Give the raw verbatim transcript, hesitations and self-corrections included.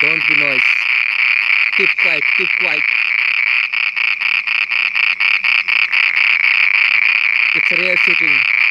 Don't be noise. Keep quiet, keep quiet. It's a real shooting.